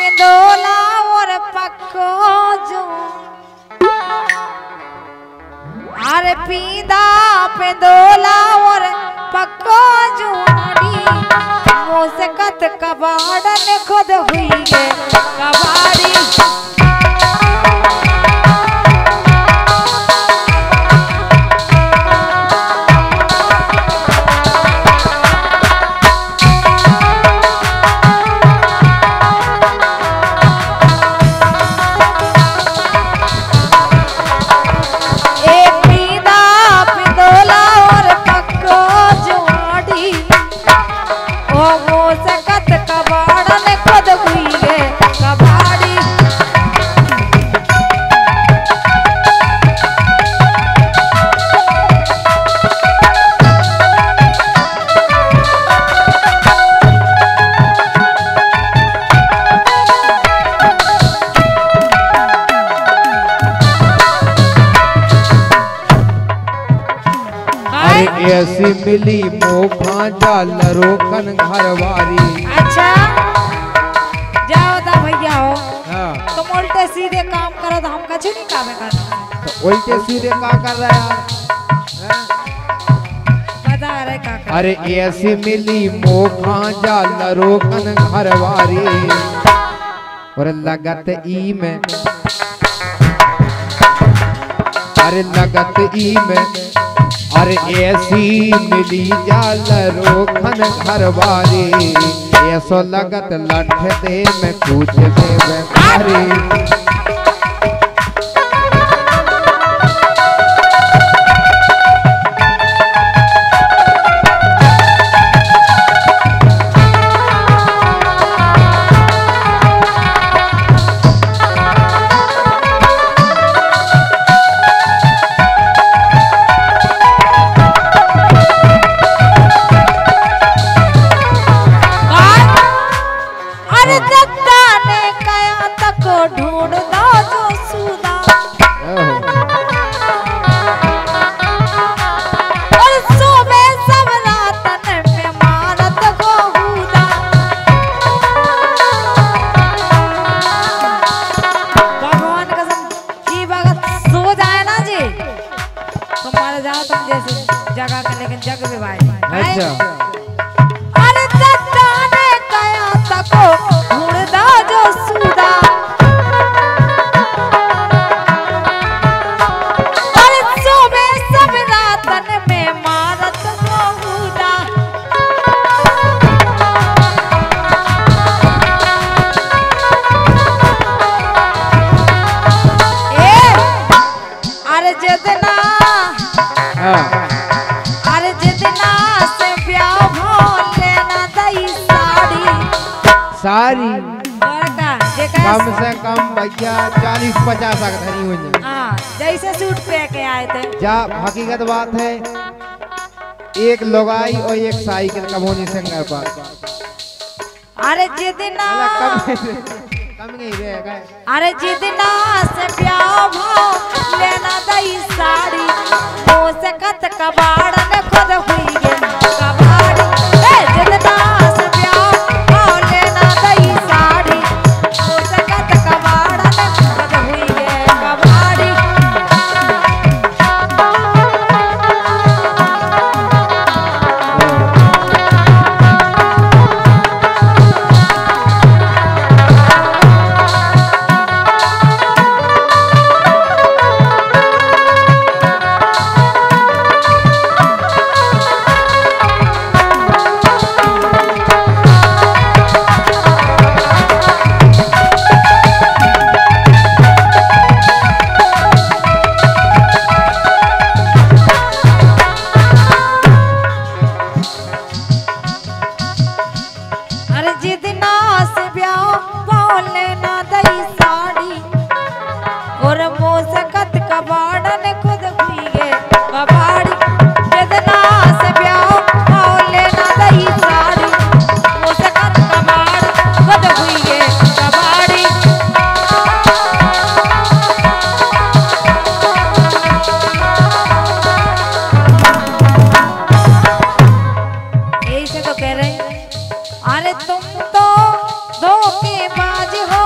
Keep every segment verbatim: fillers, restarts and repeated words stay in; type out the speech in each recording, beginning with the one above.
पिंदोला और पक्को जो अरे पीदा पिंदोला और पक्को जोड़ी मोसकत कबाड़न खुद हुई है कबाड़ी ऐसी मिली मोखा जालरो कन घरवारी। अच्छा जाओ दा भैया हो। हाँ। तुम उल्टे सीधे काम करो तो हम कछु नहीं काम करना। तो उल्टे सीधे का कर रहा है? बता रहे का कर। अरे ऐसी मिली मोखा जालरो कन घरवारी और लगत ई में अरे लगत ई में अरे ऐसी मिली जालरो खन घरवारी ऐसो लगत लठ दे में पूछ दे बेचारी। जगह का लेकिन जग में भाई अच्छा अरे दत्ता ने कया तको ढूंढदा जो सूदा अरे सोबे सब रातन में मारत बहुदा ए अरे जितना हाँ अरे जितना से ब्याह हो लेना दई साड़ी सारी कम से कम भैया चालीस पचास तक धरी हुई। हाँ जैसे सूट पे के आए थे जा हकीकत बात है एक लोगाई और एक साइकिल कम होनी से घर पर अरे जितना कम कम नहीं रहेगा अरे जितना से ब्याह हो लेना दई साड़ी वो से कत कबाड़ न खुद हुई है कबाड़ी ए जितना से ब्याह हो लेना दई साड़ी वो से कत कबाड़ न खुद हुई है कबाड़ी अरे तुम तो धोखेबाज हो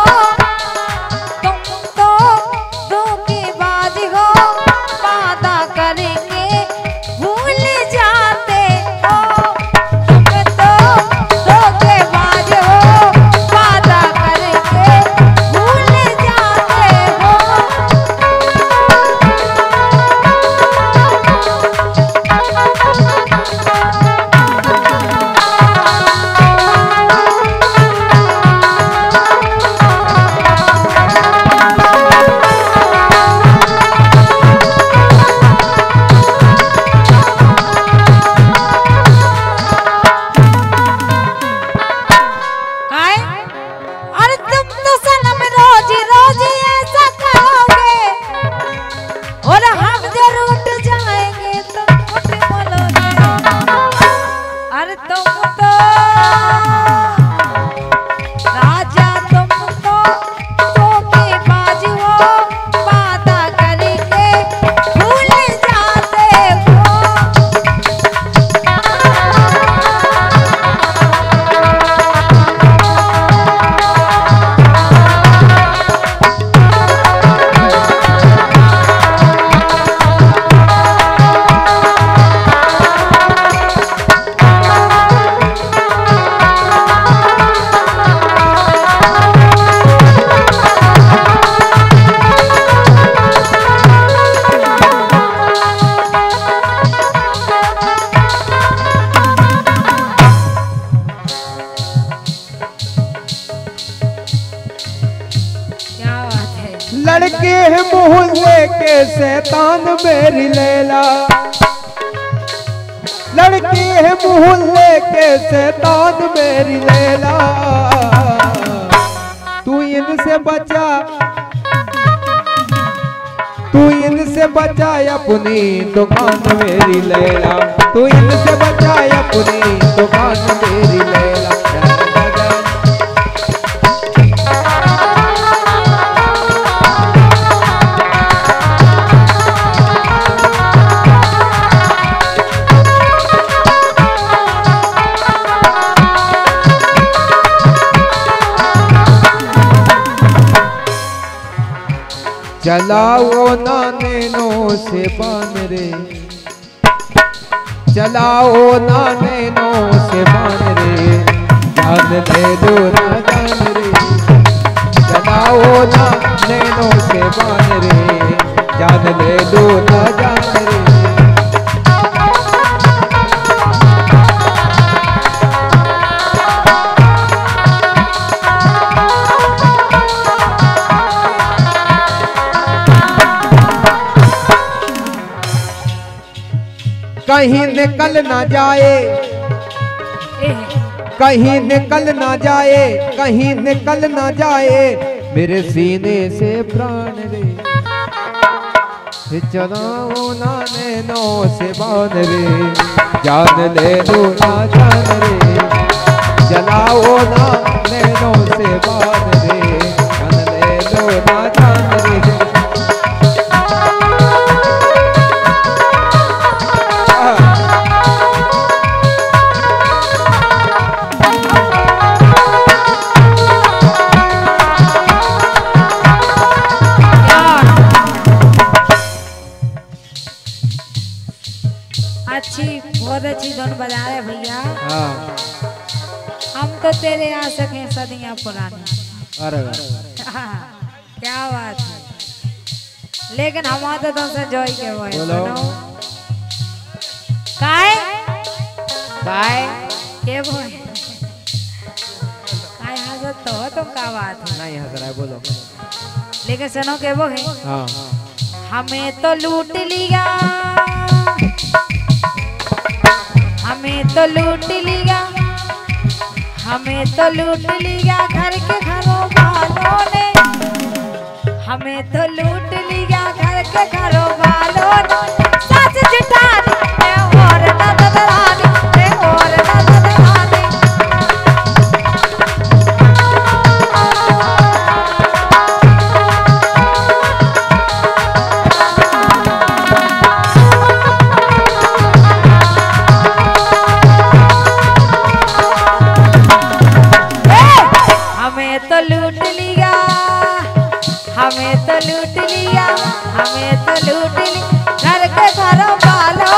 लड़के हैं मोहल्ले के शैतान मेरी लैला, लड़के हैं मोहल्ले के शैतान मेरी लैला, तू इनसे बचा, तू इनसे बचा अपनी दुकान मेरी लैला, तू इनसे बचा अपनी दुकान मेरी लैला। चलाओ ना नैनों से बान रे, चलाओ ना नैनों से बान रे, जान ले दो ना जान रे, चलाओ ना नैनों से बान रे, जान ले दो ना जान रे। कहीं निकल ना जाए, कहीं निकल ना जाए, कहीं निकल ना जाए मेरे सीने से प्राण रे, चलाओ ना नैनों से बान रे, जान ले दो ना जान रे, चलाओ ना नैनों से बान रे, जान ले दो ना जान रे। अच्छी, बहुत अच्छी धुन बजा रहे भैया। हाँ। हम तो तेरे आशिक हैं सदियां पुरानी। अरे क्या बात है, लेकिन हमारा तो तुमसे जॉय के वो है। सुनो काय काय के वो है, काय हंसत तो हो तुम, क्या बात है? नहीं हंस रहा है, बोलो। लेकिन सुनो के वो है, हाँ। हमें तो लूट लिया, हमें तो लूट लिया, हमें तो लूट लिया घर के घरों वालों ने, हमें तो लूट लिया घर के घरों वालों ने, सच जिठानी और नजरानी और नजरानी। हमें तो लूट लिया, हमें तो लूट लिया, हमें तो लूट लिया घर के घरों वालों